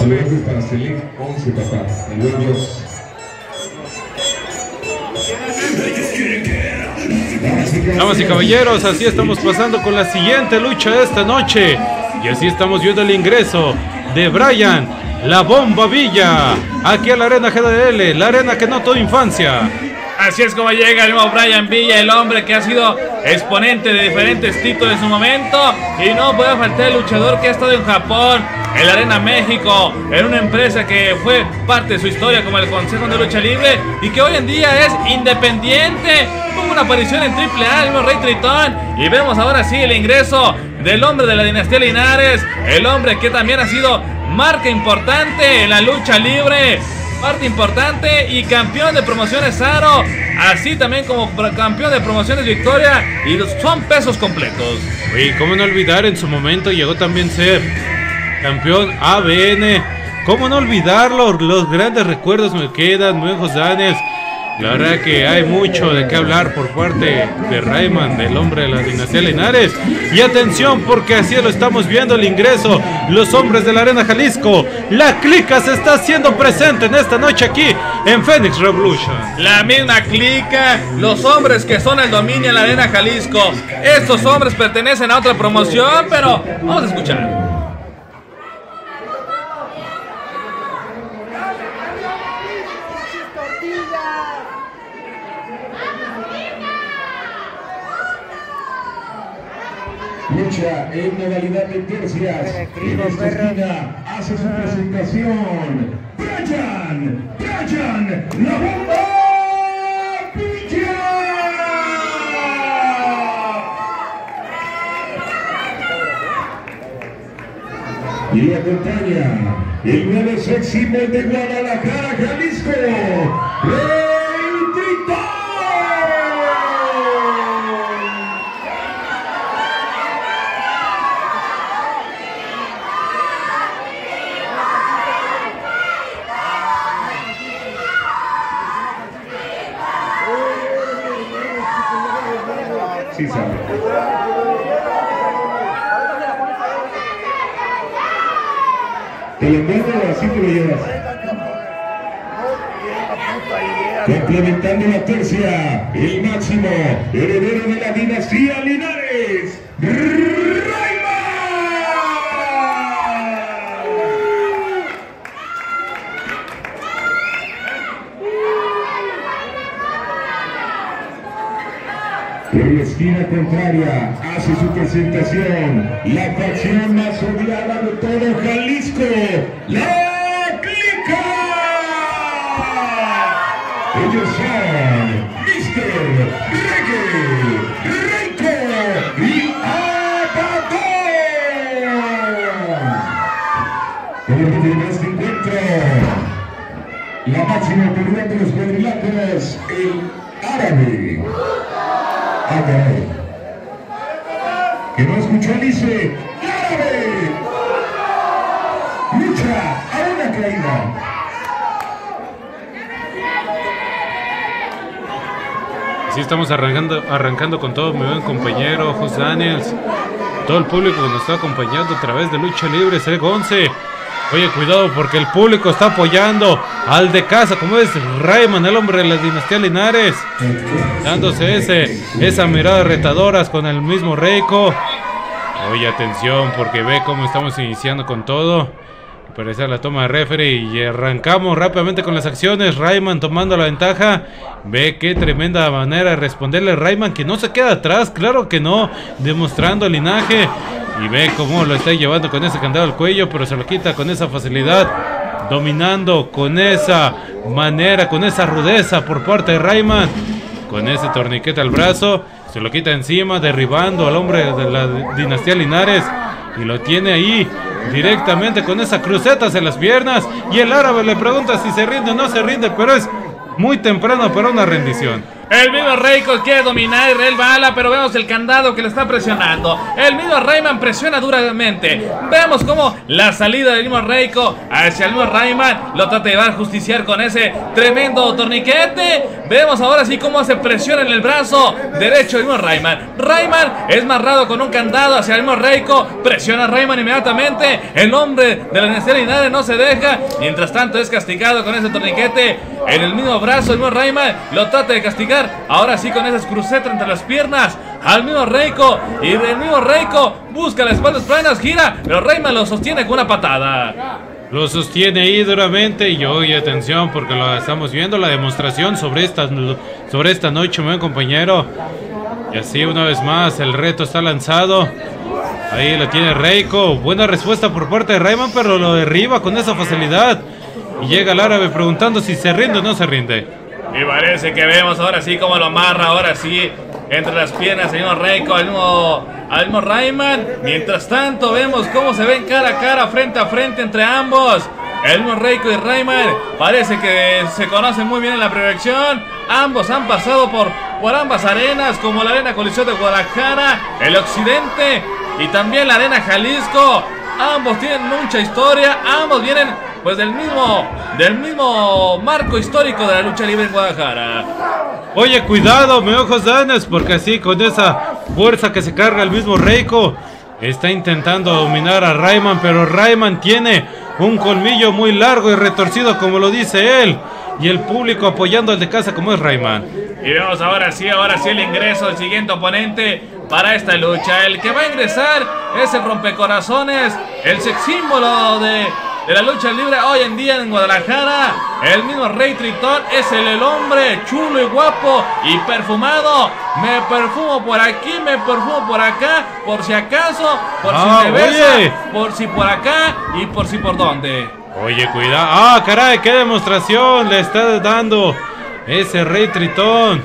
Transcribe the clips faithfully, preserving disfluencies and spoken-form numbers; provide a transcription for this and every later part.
Saludos para Select once, papá. El buen Dios. Damas y caballeros, así estamos pasando con la siguiente lucha de esta noche. Y así estamos viendo el ingreso de Brian La Bomba Villa aquí a la Arena G D L, la arena que no tuvo infancia. Así es como llega el nuevo Brian Villa, el hombre que ha sido exponente de diferentes títulos en su momento. Y no puede faltar el luchador que ha estado en Japón, en la Arena México, en una empresa que fue parte de su historia como el Consejo de Lucha Libre y que hoy en día es independiente. Tuvo una aparición en Triple A, el mismo Rey Tritón. Y vemos ahora sí el ingreso del hombre de la dinastía Linares, el hombre que también ha sido marca importante en la lucha libre, parte importante y campeón de promociones Aro, así también como campeón de promociones Victoria, y son pesos completos. Y cómo no olvidar, en su momento llegó también ser campeón A B N. Cómo no olvidarlo, los grandes recuerdos me quedan, muy José Daniels. La verdad que hay mucho de qué hablar por parte de Rayman, del hombre de la dinastía Linares. Y atención, porque así lo estamos viendo el ingreso, los hombres de la Arena Jalisco. La clica se está haciendo presente en esta noche aquí en Phoenix Revolution. La misma clica, los hombres que son el dominio en la Arena Jalisco. Estos hombres pertenecen a otra promoción, pero vamos a escuchar. Lucha en modalidad de tercias. En esta esquina hace su presentación Brian, Brian, La Bomba Villa. Y le acompaña el nuevo sexy de Guadalajara, Jalisco, Rey Tritón. Sí sabe. Te lo envuelvo, así te lo llevas. Complementando la tercia, el máximo heredero de la dinastía Linares, Rayman. Por la esquina contraria hace su presentación la facción más odiada de todo Jalisco, La Clica. Ellos son mister Reggae, Reiko y Abaddon. Como termina este encuentro, la máxima autoridad de los cuadriláteros, el árabe. Ah, caray. Que no escuchó, dice árabe. Lucha a una caída. Así estamos arrancando, arrancando con todo mi buen compañero José Daniels, todo el público que nos está acompañando a través de Lucha Libre C once. Oye, cuidado porque el público está apoyando al de casa, como es Rayman, el hombre de la dinastía Linares, dándose ese, esa mirada retadoras con el mismo Reiko. Oye, atención porque ve cómo estamos iniciando con todo. Parece la toma de referee y arrancamos rápidamente con las acciones. Rayman tomando la ventaja. Ve qué tremenda manera de responderle Rayman, que no se queda atrás, claro que no, demostrando el linaje. Y ve cómo lo está llevando con ese candado al cuello, pero se lo quita con esa facilidad, dominando con esa manera, con esa rudeza por parte de Rayman. Con ese torniquete al brazo, se lo quita encima, derribando al hombre de la dinastía Linares. Y lo tiene ahí directamente con esas crucetas en las piernas. Y el árabe le pregunta si se rinde o no se rinde, pero es muy temprano para una rendición. El mismo Reiko quiere dominar a Israel Bala, pero vemos el candado que le está presionando. El mismo Rayman presiona duramente. Vemos como la salida del mismo Reiko hacia el mismo Rayman lo trata de llevar justiciar con ese tremendo torniquete. Vemos ahora sí cómo hace presión en el brazo derecho del mismo Rayman. Rayman es marrado con un candado hacia el mismo Reiko. Presiona a Rayman inmediatamente. El hombre de la necesidad Inare no se deja. Mientras tanto es castigado con ese torniquete en el mismo brazo. El mismo Rayman lo trata de castigar. Ahora sí con esas crucetas entre las piernas al mismo Reiko. Y el mismo Reiko busca las espaldas planas, gira, pero Rayman lo sostiene con una patada. Lo sostiene ahí duramente y oye, atención porque lo estamos viendo la demostración sobre esta, sobre esta noche, mi buen compañero. Y así una vez más el reto está lanzado. Ahí lo tiene Reiko. Buena respuesta por parte de Rayman, pero lo derriba con esa facilidad. Y llega el árabe preguntando si se rinde o no se rinde. Y parece que vemos ahora sí cómo lo amarra, ahora sí, entre las piernas el mismo Reiko, al mismo, al mismo Rayman. Mientras tanto vemos cómo se ven cara a cara, frente a frente entre ambos. El mismo Reiko y Rayman parece que se conocen muy bien en la proyección. Ambos han pasado por, por ambas arenas, como la Arena Coliseo de Guadalajara, el Occidente y también la Arena Jalisco. Ambos tienen mucha historia, ambos vienen pues del mismo, del mismo marco histórico de la lucha libre en Guadalajara. Oye, cuidado, me ojos danes, porque así con esa fuerza que se carga el mismo Reiko, está intentando dominar a Rayman, pero Rayman tiene un colmillo muy largo y retorcido, como lo dice él, y el público apoyando al de casa como es Rayman. Y vemos ahora sí, ahora sí el ingreso del siguiente oponente para esta lucha. El que va a ingresar es el rompecorazones, el sex símbolo de... de la lucha libre hoy en día en Guadalajara. El mismo Rey Tritón es el, el hombre chulo y guapo y perfumado. Me perfumo por aquí, me perfumo por acá, por si acaso, por ah, si me besa, por si por acá y por si por dónde. Oye, cuidado. Ah, caray, qué demostración le está dando ese Rey Tritón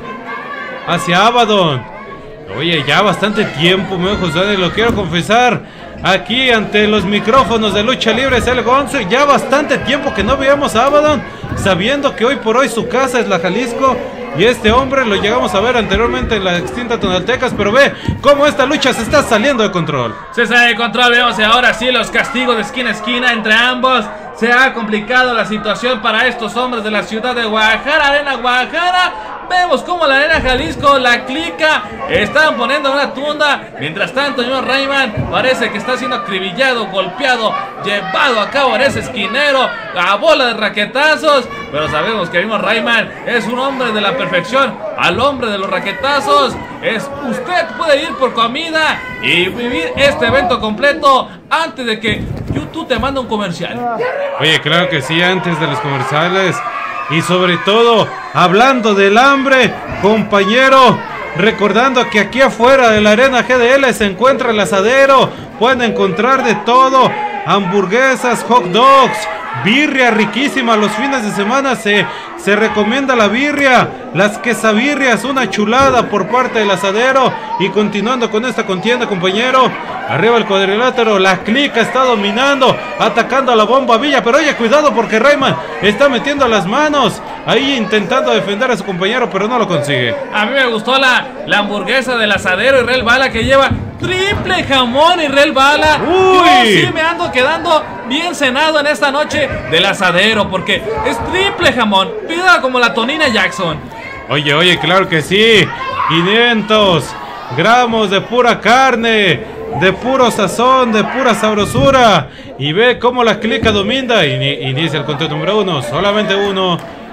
hacia Abaddon. Oye, ya bastante tiempo, me José, lo quiero confesar. Aquí ante los micrófonos de Lucha Libre el Gonzo, ya bastante tiempo que no veíamos a Abaddon, sabiendo que hoy por hoy su casa es la Jalisco. Y este hombre lo llegamos a ver anteriormente en la extinta Tonaltecas, pero ve cómo esta lucha se está saliendo de control. Se sale de control, vemos ahora sí los castigos de esquina a esquina entre ambos. Se ha complicado la situación para estos hombres de la ciudad de Guadalajara, Arena Guadalajara. Vemos como la Arena Jalisco, la clica, están poniendo una tunda. Mientras tanto, el señor Rayman parece que está siendo acribillado, golpeado, llevado a cabo en ese esquinero a bola de raquetazos. Pero sabemos que el mismo Rayman es un hombre de la perfección, al hombre de los raquetazos. Es, usted puede ir por comida y vivir este evento completo antes de que YouTube te mande un comercial. Oye, claro que sí, antes de los comerciales. Y sobre todo, hablando del hambre, compañero, recordando que aquí afuera de la Arena G D L se encuentra el asadero. Pueden encontrar de todo, hamburguesas, hot dogs, birria riquísima. Los fines de semana se, se recomienda la birria, las quesabirrias, una chulada por parte del asadero. Y continuando con esta contienda, compañero, arriba el cuadrilátero, la clica está dominando, atacando a la Bomba Villa. Pero oye, cuidado porque Rayman está metiendo las manos ahí intentando defender a su compañero, pero no lo consigue. A mí me gustó la, la hamburguesa del asadero Israel Bala, que lleva triple jamón Israel Bala. Uy. Yo sí me ando quedando bien cenado en esta noche del asadero, porque es triple jamón, pida como la Tonina Jackson. Oye, oye, claro que sí, quinientos gramos de pura carne, de puro sazón, de pura sabrosura. Y ve cómo la clica domina. Y inicia el conteo número uno, solamente uno.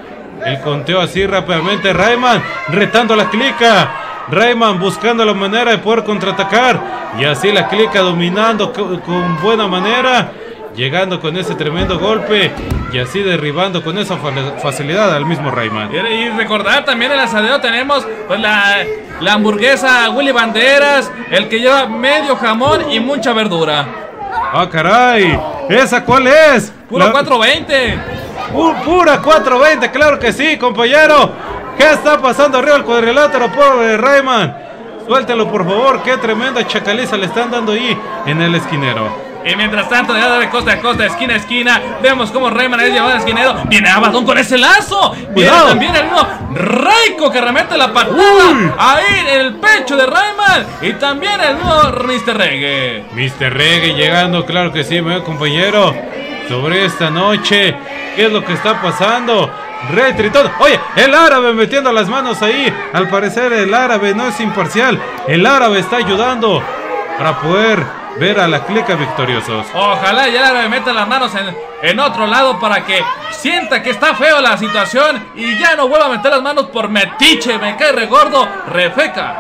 El conteo así rápidamente, Rayman retando a la clica, Rayman buscando la manera de poder contraatacar. Y así la clica dominando con, con buena manera, llegando con ese tremendo golpe y así derribando con esa facilidad al mismo Rayman. Y recordar también en el asadero tenemos pues la, la hamburguesa Willy Banderas, el que lleva medio jamón y mucha verdura. Ah, caray, ¿esa cuál es? Puro la... cuatro veinte. Uh, pura cuatro veinte, claro que sí, compañero. ¿Qué está pasando arriba del cuadrilátero, pobre Rayman? Suéltelo por favor, qué tremenda chacaliza le están dando ahí en el esquinero. Y mientras tanto, de costa a costa, esquina a esquina, vemos como Rayman es llevado al esquinero. Viene Abaddon con ese lazo. Viene Cuidado. también el mismo Reiko que remete la patada Uy. ahí en el pecho de Rayman. Y también el mismo mister Reggae. mister Reggae llegando, claro que sí, mi compañero. Sobre esta noche, ¿qué es lo que está pasando? Rey Tritón, oye, el árabe metiendo las manos ahí. Al parecer el árabe no es imparcial. El árabe está ayudando para poder ver a la clica victoriosos. Ojalá ya le meta las manos en, en otro lado para que sienta que está feo la situación y ya no vuelva a meter las manos por metiche. Me cae re gordo, refeca.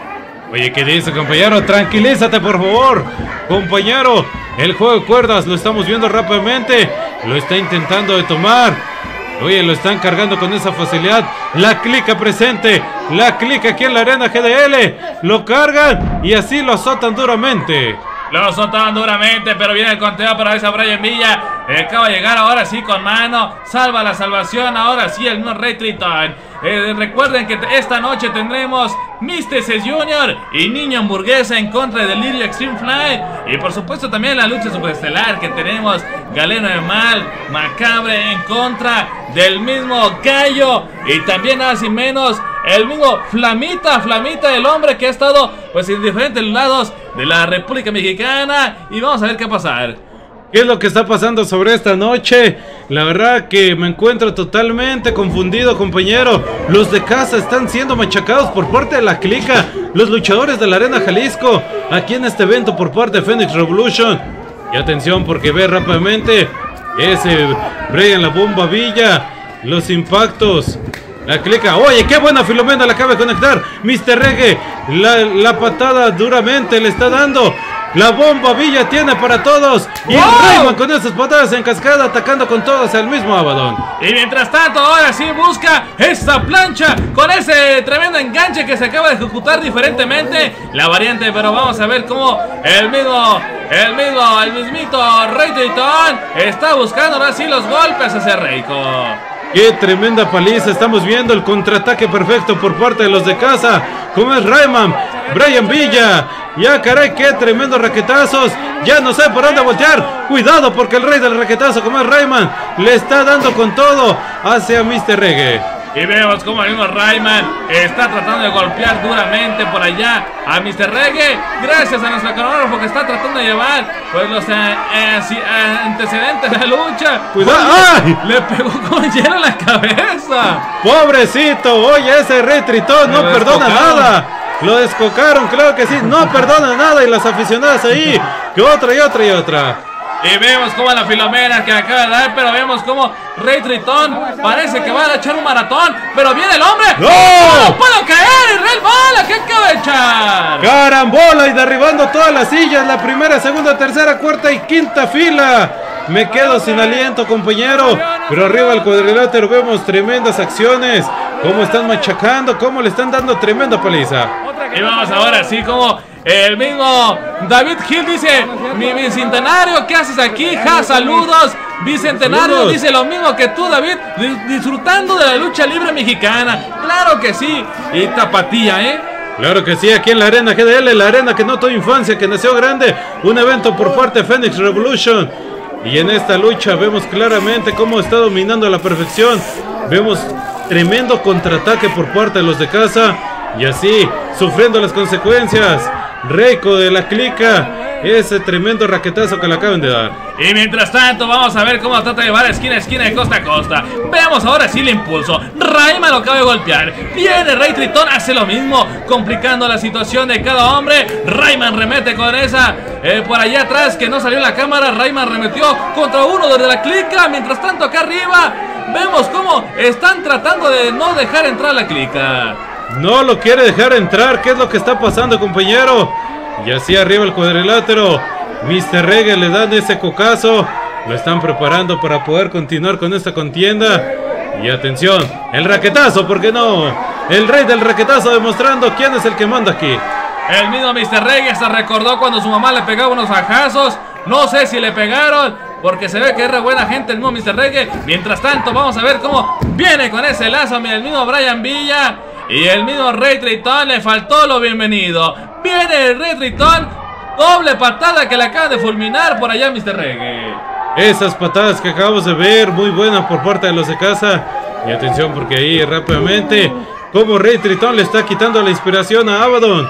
Oye, ¿qué dice, compañero? Tranquilízate, por favor. Compañero, el juego de cuerdas lo estamos viendo rápidamente. Lo está intentando de tomar. Oye, lo están cargando con esa facilidad. La clica presente. La clica aquí en la arena G D L. Lo cargan y así lo azotan duramente. Lo azotaban duramente, pero viene el conteo para esa Brian Villa. Eh, acaba de llegar ahora sí con mano. Salva la salvación. Ahora sí el no Rey Tritón. Eh, recuerden que esta noche tendremos Místices Junior y Niño Hamburguesa en contra de Delirio Extreme Fly. Y por supuesto también la lucha superestelar que tenemos Galeno de Mal, Macabre en contra del mismo Gallo. Y también nada sin menos el mismo Flamita, Flamita el hombre que ha estado pues en diferentes lados de la República Mexicana. Y vamos a ver qué va a pasar. ¿Qué es lo que está pasando sobre esta noche? La verdad que me encuentro totalmente confundido, compañero. Los de casa están siendo machacados por parte de la clica. Los luchadores de la Arena Jalisco, aquí en este evento por parte de Phoenix Revolution. Y atención porque ve rápidamente ese Brian la Bomba Villa. Los impactos. La clica, oye, qué buena Filomena la acaba de conectar. mister Reggae, la, la patada duramente le está dando. La Bomba Villa tiene para todos. Y ¡Wow! Rayman con esas patadas en cascada atacando con todos al mismo Abaddon. Y mientras tanto, ahora sí busca esta plancha con ese tremendo enganche que se acaba de ejecutar diferentemente la variante. Pero vamos a ver cómo el mismo, el mismo, el mismito Rey Tritón está buscando ahora sí los golpes hacia Reiko. Qué tremenda paliza, estamos viendo el contraataque perfecto por parte de los de casa. Como es Rayman, Brian Villa. Ya caray, qué tremendos raquetazos. Ya no sé por dónde voltear. Cuidado porque el rey del raquetazo como es Rayman le está dando con todo hacia mister Reggae. Y vemos como el mismo Rayman está tratando de golpear duramente por allá a mister Reggae. Gracias a nuestro camarógrafo que está tratando de llevar pues los eh, eh, eh, antecedentes de la lucha. Cuidado. ¡Ay! Le pegó con hielo en la cabeza. Pobrecito, oye, ese Rey Tritón no Lo perdona descocaron. nada. Lo descocaron, claro que sí, no perdona nada. Y las aficionadas ahí, que otra y otra y otra. Y vemos como la Filomena que acaba de dar, pero vemos como Rey Tritón parece que va a echar un maratón, pero viene el hombre. ¡No! ¡No puedo creer! ¡Rey Bala! ¿Qué acaba de echar? Carambola y derribando todas las sillas. La primera, segunda, tercera, cuarta y quinta fila. Me quedo sin aliento, compañero. Pero arriba al cuadrilátero vemos tremendas acciones. Cómo están machacando, cómo le están dando tremenda paliza. Y vamos ahora sí como el mismo David Hill dice: mi bicentenario, ¿qué haces aquí? Ja, saludos. Bicentenario Saludos. dice lo mismo que tú, David, di- disfrutando de la lucha libre mexicana. Claro que sí. Y tapatía, ¿eh? Claro que sí, aquí en la Arena G D L, la arena que no tuvo infancia, que nació grande. Un evento por parte de Phoenix Revolution. Y en esta lucha vemos claramente cómo está dominando a la perfección. Vemos tremendo contraataque por parte de los de casa. Y así, sufriendo las consecuencias, Reiko de la clica, ese tremendo raquetazo que le acaban de dar. Y mientras tanto vamos a ver cómo trata de llevar esquina a esquina de costa a costa. Veamos ahora sí el impulso. Rayman lo acaba de golpear. Viene Rey Tritón, hace lo mismo, complicando la situación de cada hombre. Rayman remete con esa eh, por allá atrás que no salió la cámara. Rayman remetió contra uno desde la clica. Mientras tanto acá arriba vemos cómo están tratando de no dejar entrar a la clica. No lo quiere dejar entrar. ¿Qué es lo que está pasando, compañero? Y así arriba el cuadrilátero, mister Reggae le dan ese cocazo. Lo están preparando para poder continuar con esta contienda. Y atención, el raquetazo, ¿por qué no? El rey del raquetazo demostrando quién es el que manda aquí. El mismo mister Reggae se recordó cuando su mamá le pegaba unos fajazos. No sé si le pegaron, porque se ve que es re buena gente el mismo mister Reggae. Mientras tanto vamos a ver cómo viene con ese lazo el mismo Brian Villa. Y el mismo Rey Tritón le faltó lo bienvenido. Viene el Rey Tritón Doble patada que le acaba de fulminar por allá mister Reggae. Esas patadas que acabamos de ver, muy buenas por parte de los de casa. Y atención porque ahí rápidamente, como Rey Tritón le está quitando la inspiración a Abaddon.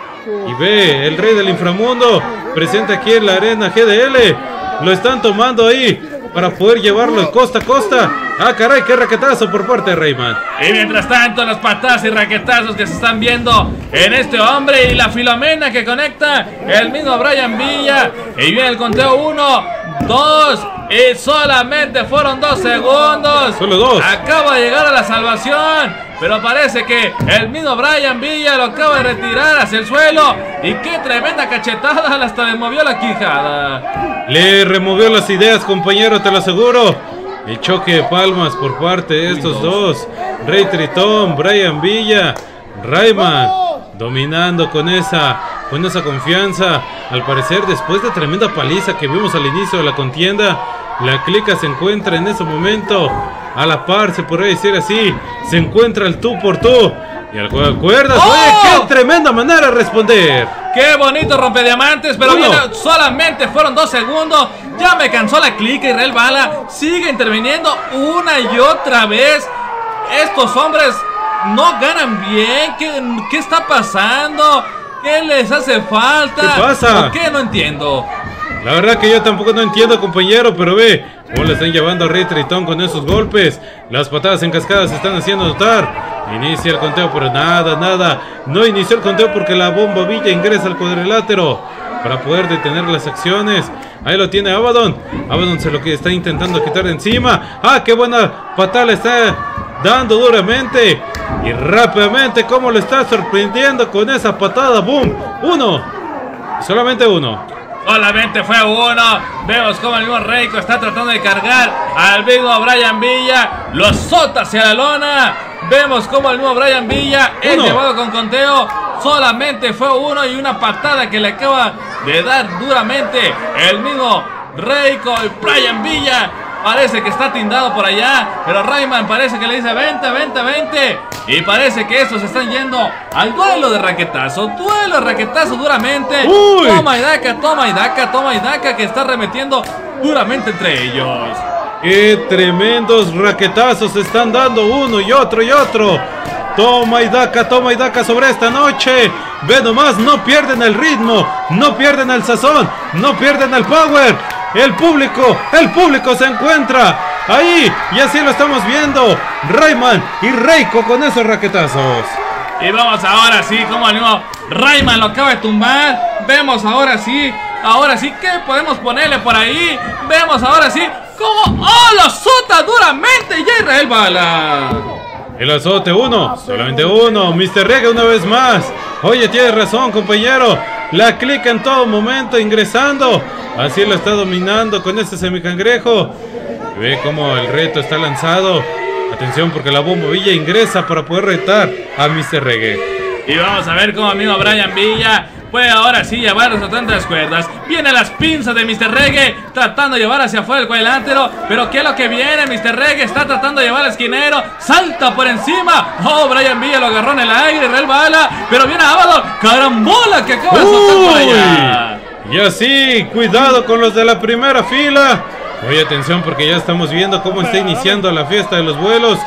Y ve, el rey del inframundo, presente aquí en la arena G D L. Lo están tomando ahí para poder llevarlo de costa a costa. Ah, caray, qué raquetazo por parte de Rayman. Y mientras tanto, las patadas y raquetazos que se están viendo en este hombre y la Filomena que conecta el mismo Brian Villa. Y viene el conteo uno, dos, y solamente fueron dos segundos. Solo dos. Acaba de llegar a la salvación, pero parece que el mismo Brian Villa lo acaba de retirar hacia el suelo. Y qué tremenda cachetada, hasta le movió la quijada. Le removió las ideas, compañero, te lo aseguro. El choque de palmas por parte de estos dos. Rey Tritón, Brian Villa, Rayman dominando con esa, con esa confianza. Al parecer, después de tremenda paliza que vimos al inicio de la contienda, la clica se encuentra en ese momento a la par, se podría decir así. Se encuentra el tú por tú. Y al juego de cuerdas. ¡Oh! Oye, qué tremenda manera de responder. Qué bonito rompediamantes, pero viene, solamente fueron dos segundos. Ya me cansó la clica. Israel Bala sigue interviniendo una y otra vez. Estos hombres no ganan bien. ¿Qué, qué está pasando? ¿Qué les hace falta? ¿Qué pasa? ¿Por qué? No entiendo. La verdad que yo tampoco no entiendo, compañero, pero ve cómo le están llevando a Rey Tritón con esos golpes. Las patadas en cascada se están haciendo notar. Inicia el conteo, pero nada, nada. No inició el conteo porque la bomba Villa ingresa al cuadrilátero para poder detener las acciones. Ahí lo tiene Abaddon. Abaddon se lo que está intentando quitar de encima. ¡Ah, qué buena patada le está dando duramente! Y rápidamente cómo le está sorprendiendo con esa patada. ¡Boom! Uno. Solamente uno. Solamente fue uno. Vemos como el mismo Reiko está tratando de cargar al mismo Brian Villa. Lo azota hacia la lona. Vemos como el mismo Brian Villa es llevado con conteo. Solamente fue uno y una patada que le acaba de dar duramente el mismo Reiko. Y Brian Villa parece que está tindado por allá, pero Rayman parece que le dice vente, vente, vente. Y parece que estos se están yendo al duelo de raquetazo. Duelo de raquetazo duramente. Uy. Toma y daca, toma y daca, toma y daca, que está remetiendo duramente entre ellos. ¡Qué tremendos raquetazos se están dando uno y otro y otro! Toma y daca, toma y daca sobre esta noche. Ve nomás, no pierden el ritmo, no pierden el sazón, no pierden el power. El público, el público se encuentra ahí y así lo estamos viendo. Rayman y Reiko con esos raquetazos. Y vamos ahora sí, como el mismo Rayman lo acaba de tumbar. Vemos ahora sí, ahora sí, ¿qué podemos ponerle por ahí? Vemos ahora sí, como ¡oh! Lo azota duramente ya Israel Bala. El azote uno, solamente uno. mister Reggae una vez más. Oye, tienes razón, compañero. La clica en todo momento ingresando. Así lo está dominando con este semicangrejo. Ve cómo el reto está lanzado. Atención porque la bomba Villa ingresa para poder retar a mister Reggae. Y vamos a ver cómo el mismo Brian Villa puede ahora sí llevar a las cuerdas. Vienen las pinzas de mister Reggae tratando de llevar hacia afuera el cuadrilátero. Pero ¿qué es lo que viene? mister Reggae está tratando de llevar al esquinero. Salta por encima. Oh, Brian Villa lo agarró en el aire. Real Bala. Pero viene Abaddon. Carambola que acaba de soltar por allá. Y así, cuidado con los de la primera fila. Oye, atención porque ya estamos viendo cómo está iniciando la fiesta de los vuelos.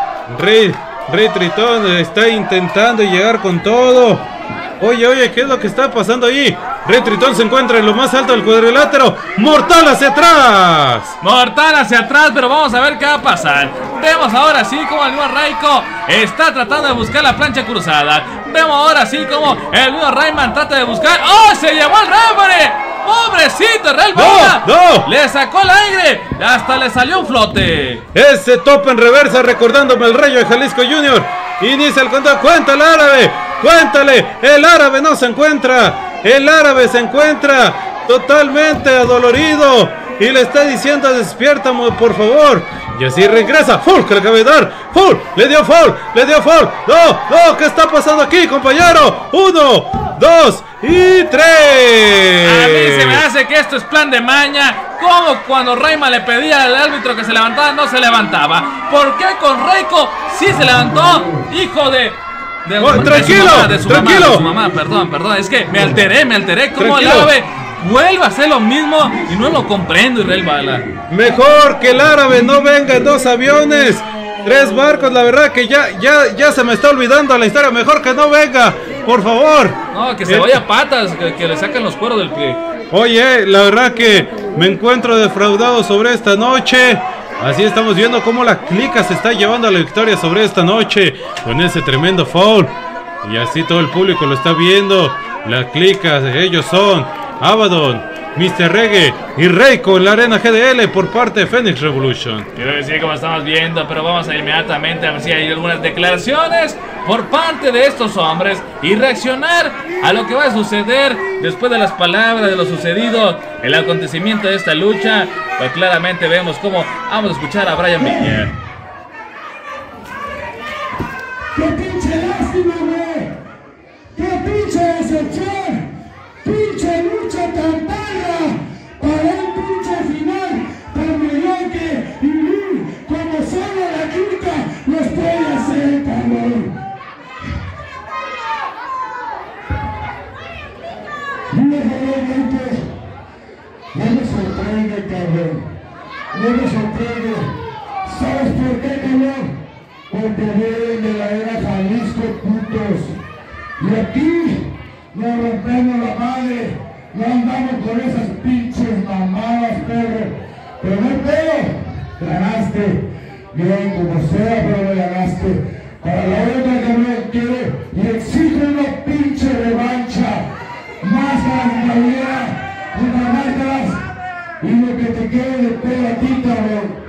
Rey, Rey Tritón está intentando llegar con todo. Oye, oye, ¿qué es lo que está pasando ahí? Rey Tritón se encuentra en lo más alto del cuadrilátero. ¡Mortal hacia atrás! Mortal hacia atrás, pero vamos a ver qué va a pasar. Vemos ahora sí como el mismo Reiko está tratando de buscar la plancha cruzada. Vemos ahora sí como el mismo Rayman trata de buscar. ¡Oh! ¡Se llevó el referee! ¡Pobrecito! ¡Real Bala! ¡No! ¡No! ¡Le sacó el aire! ¡Hasta le salió un flote! Ese tope en reversa recordándome el Rayo de Jalisco Junior. Inicia el conteo. ¡Cuéntale, árabe! ¡Cuéntale! El árabe no se encuentra. El árabe se encuentra totalmente adolorido. Y le está diciendo despierta, por favor. Y así regresa. ¡Full! Que le acaba de dar. ¡Full! ¡Le dio full! ¡Le dio full! ¡No! ¡No! ¿Qué está pasando aquí, compañero? ¡Uno! ¡Dos! ¡Y tres! A mí se me hace que esto es plan de maña. Como cuando Rayman le pedía al árbitro que se levantara, no se levantaba. ¿Por qué con Reiko sí se levantó? ¡Hijo de De, Oh, de tranquilo, su mamá, de su tranquilo. mamá, de su mamá, perdón, perdón. Es que me alteré, me alteré. ¿Cómo el Tranquilo. árabe vuelve a hacer lo mismo? Y no lo comprendo, Israel Bala. Mejor que el árabe no venga en dos aviones, tres barcos, la verdad que ya, ya, ya se me está olvidando la historia. Mejor que no venga, por favor. No, que se Eh, vaya a patas, que, que le sacan los cueros del pie. Oye, la verdad que me encuentro defraudado sobre esta noche. Así estamos viendo cómo la clica se está llevando a la victoria sobre esta noche con ese tremendo foul. Y así todo el público lo está viendo. La clica, ellos son Abaddon, mister Reggae y Reiko en la arena G D L por parte de Phoenix Revolution. Quiero decir como estamos viendo, pero vamos a inmediatamente a ver si hay algunas declaraciones por parte de estos hombres y reaccionar a lo que va a suceder después de las palabras de lo sucedido, el acontecimiento de esta lucha. Pues claramente vemos cómo vamos a escuchar a Brian Villa. ¡Qué pinche lástima, güey! ¡Qué pinche decepción! ¡Pinche lucha tan perra! Para un pinche final tan mediocre y vil como solo la quinta los puede hacer, cabrón. Mira, realmente, no me sorprende, cabrón. No me sorprende. ¿Sabes por qué, cabrón? Porque vienen de la era Jalisco, putos. Y aquí nos rompemos la madre. No andamos con esas pinches mamadas, perro. Pero no hay pedo. Ganaste. Bien, como sea, pero le ganaste. Para la otra, cabrón, quiero y exijo una pinche revancha. Máscaras en la vida, contra máscaras. Y lo que te quede de pedo a ti, cabrón.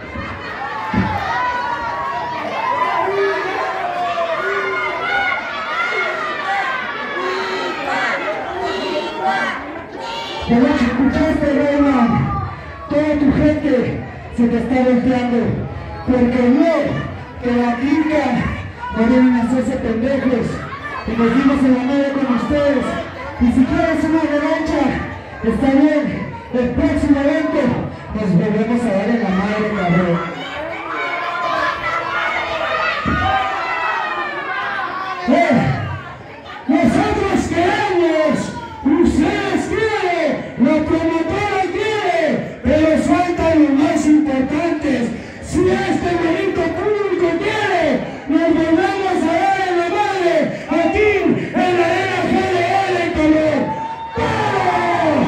Pero escuchaste, Roman, toda tu gente se te está volteando, porque no, que la clica no deben hacerse pendejos, y nos dimos en la madre con ustedes, y si quieres una revancha, está bien, el próximo evento nos volvemos a dar en la madre, cabrón. ¡Eh! ¡Nosotros queremos! ¡Ustedes quieren! ¡La promotora quiere! Pero faltan los más importantes. Si este bonito público quiere, nos volvemos a dar en la madre aquí en la arena G D L, cabrón. ¡Vamos!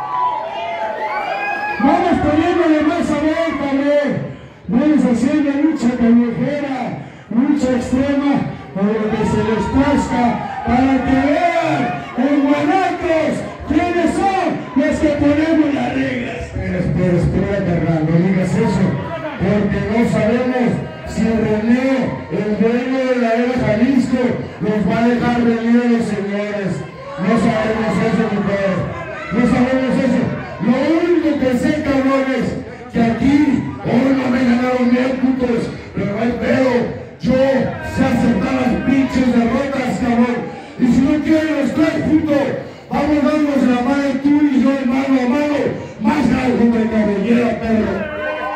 Vamos poniéndole más sabor, cabrón. Vamos haciendo lucha callejera, lucha extrema, por lo que se les plazca, para que vean en Guanatos quiénes son los que ponemos las reglas. Espera, espera, espera, carnal, no digas eso, porque no sabemos si René, el dueño de la era Jalisco, nos va a dejar reunidos, señores. No sabemos eso, mi padre. No sabemos eso. Lo único que sé, cabrones, que aquí hoy no me ganaron bien, putos, pero no hay pedo. Yo sé aceptar las pinches derrotas, cabrón. Y si no quieren los tres, puto, vamos a darnos la madre tú y yo, mano a mano, más algo de cabellera, perro.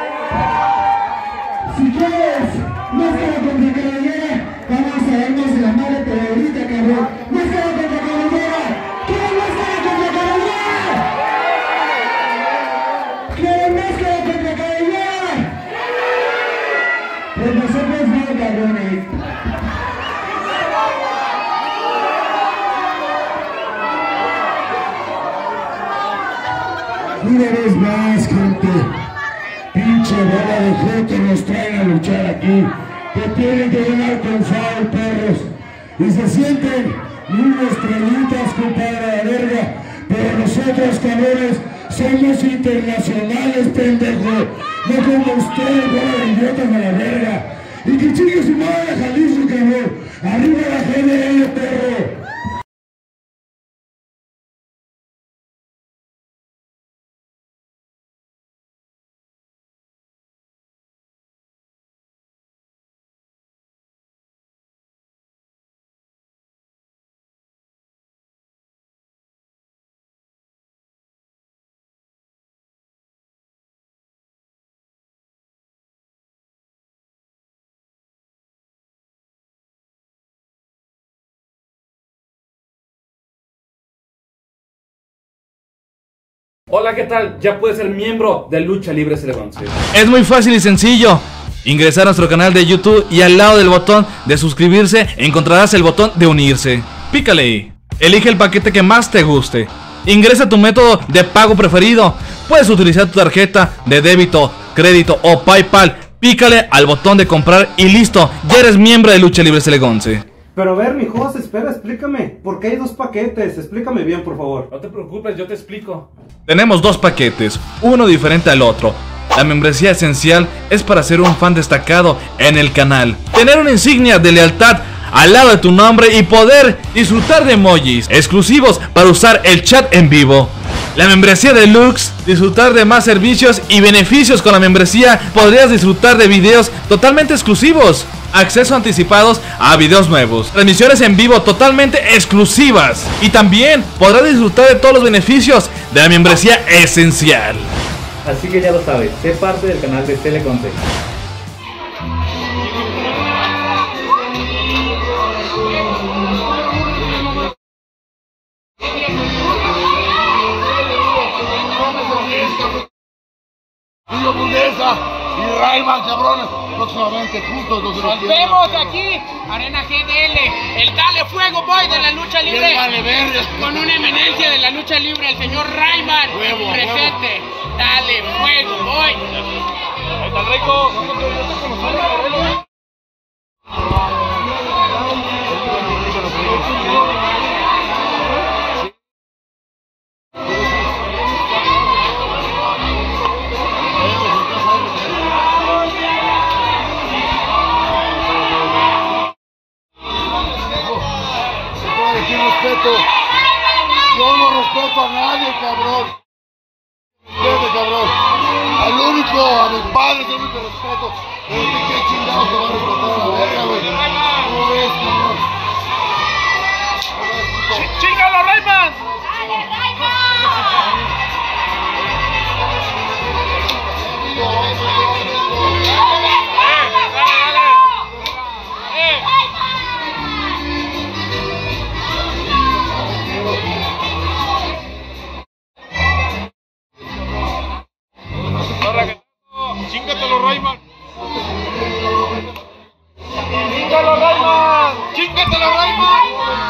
Si quieres, máscara contra cabellera, vamos a darnos la madre, pero ahorita, cabrón. Máscara contra cabellera. ¿Quieren máscara contra cabellera? ¿Quieren máscara contra cabellera? Pues nosotros no, cabrones. Una vez más, gente, pinche bola de gente nos traen a luchar aquí, que tienen que llegar con foul, perros, y se sienten unas estrellitas, compadre, a la verga, pero nosotros, cabrones, somos internacionales, pendejo, no como ustedes, bola de idiotas a la verga, y que chingue su madre Jalisco, cabrón, arriba la G D L, perro. Hola, ¿qué tal? Ya puedes ser miembro de Lucha Libre C L once. Es muy fácil y sencillo. Ingresar a nuestro canal de YouTube y al lado del botón de suscribirse encontrarás el botón de unirse. Pícale ahí. Elige el paquete que más te guste. Ingresa tu método de pago preferido. Puedes utilizar tu tarjeta de débito, crédito o PayPal. Pícale al botón de comprar y listo. Ya eres miembro de Lucha Libre C L once. Pero a ver, mi host, espera, explícame. ¿Por qué hay dos paquetes? Explícame bien, por favor. No te preocupes, yo te explico. Tenemos dos paquetes, uno diferente al otro. La membresía esencial es para ser un fan destacado en el canal, tener una insignia de lealtad al lado de tu nombre y poder disfrutar de emojis exclusivos para usar el chat en vivo. La membresía deluxe, disfrutar de más servicios y beneficios. Con la membresía podrías disfrutar de videos totalmente exclusivos, acceso anticipados a videos nuevos, transmisiones en vivo totalmente exclusivas y también podrás disfrutar de todos los beneficios de la membresía esencial. Así que ya lo sabes, sé parte del canal de C L once. Hamburguesa y Rayman, cabrones, próximamente juntos los Nos vemos aquí, Arena G D L, el Dale Fuego Boy de la lucha libre, con una eminencia de la lucha libre, el señor Rayman, huevo, presente. Huevo. Dale Fuego Boy. Ahí está el rico. Respeto. Yo no respeto a nadie, cabrón. Vete, cabrón. Al único, a mis padres, el único respeto. Pero qué chingados te van a respetar a la verga, güey. ¿Cómo ves, cabrón? ¡Chíngalo, Rayman! ¡Dale, Rayman! ¡Chingatelo, Rayman! ¡Chíngalo, Rayman! ¡Chingatelo, Rayman!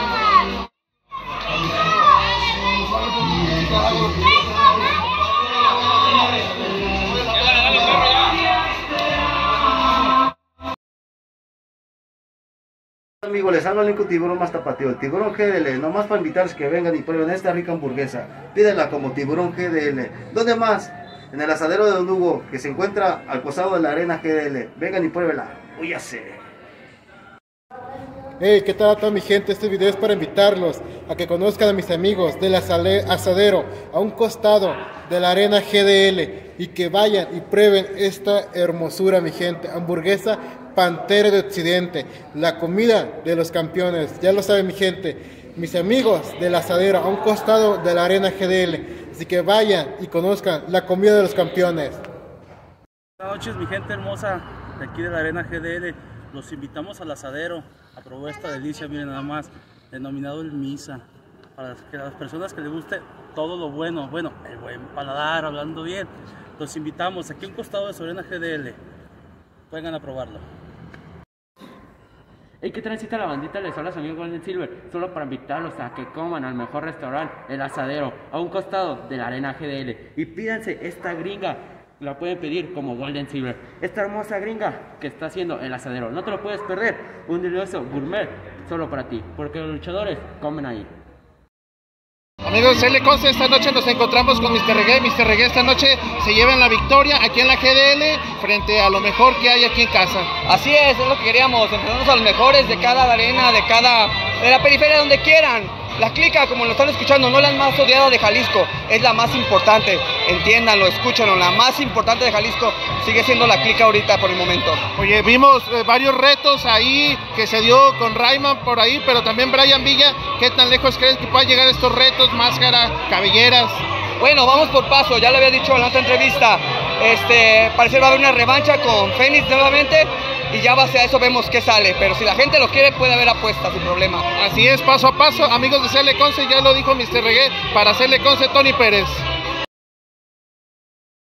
Amigos, les habla el único tiburón más tapatío, el tiburón G D L, nomás para invitarles que vengan y prueben esta rica hamburguesa. Pídela como tiburón G D L. ¿Dónde más? En el asadero de Don Hugo, que se encuentra al costado de la Arena G D L. Vengan y pruébenla. Uy, ya sé. Hey, ¿qué tal a toda mi gente? Este video es para invitarlos a que conozcan a mis amigos del asadero a un costado de la Arena G D L y que vayan y prueben esta hermosura, mi gente. Hamburguesa Pantera de Occidente, la comida de los campeones. Ya lo saben, mi gente, mis amigos del asadero a un costado de la Arena G D L. Así que vayan y conozcan la comida de los campeones. Buenas noches, mi gente hermosa de aquí de la Arena G D L. Los invitamos al asadero a probar esta delicia, miren nada más, denominado el Misa. Para que las personas que les guste todo lo bueno, bueno, el buen paladar, hablando bien, los invitamos aquí a un costado de su Arena G D L. Vengan a probarlo. Hey, ¿qué transita la bandita? Les habla su amigo Golden Silver, solo para invitarlos a que coman al mejor restaurante, El Asadero, a un costado de la Arena G D L. Y pídanse esta gringa, la pueden pedir como Golden Silver. Esta hermosa gringa que está haciendo El Asadero, no te lo puedes perder. Un delicioso gourmet solo para ti, porque los luchadores comen ahí. Amigos de C L once, esta noche nos encontramos con mister Reggae. mister Reggae esta noche se llevan la victoria aquí en la G D L frente a lo mejor que hay aquí en casa. Así es, es lo que queríamos, enfrentarnos a los mejores de cada arena, de cada, de la periferia, donde quieran. La clica, como lo están escuchando, no la más odiada de Jalisco, es la más importante, entiéndanlo, escúchanlo, la más importante de Jalisco sigue siendo la clica ahorita por el momento. Oye, vimos eh, varios retos ahí que se dio con Rayman por ahí, pero también Brian Villa. ¿Qué tan lejos crees que puedan llegar estos retos, máscara, cabelleras? Bueno, vamos por paso, ya lo había dicho en la otra entrevista, este, parece que va a haber una revancha con Fénix nuevamente, y ya base a eso vemos qué sale, pero si la gente lo quiere puede haber apuestas sin problema. Así es, paso a paso, amigos de C L once, ya lo dijo mister Reggae, para C L once Tony Pérez.